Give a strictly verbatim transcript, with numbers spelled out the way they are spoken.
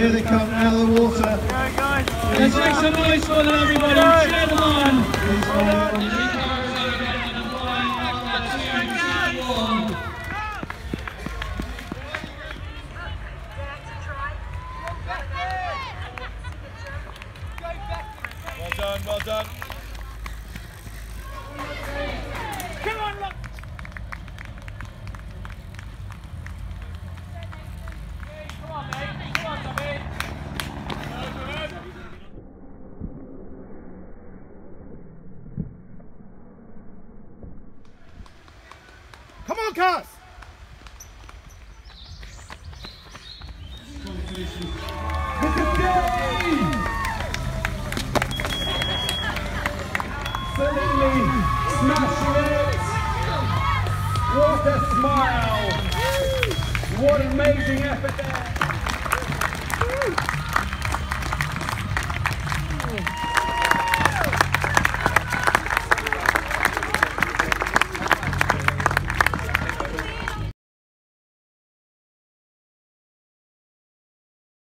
here they come out of the water. Let's make some noise for them, everybody. Cheer them on. Well done, well done. Come on, look. Come on, mate. Come on, Tommy. Come on, Cass! Absolutely smashing it! What a smile! What amazing effort there!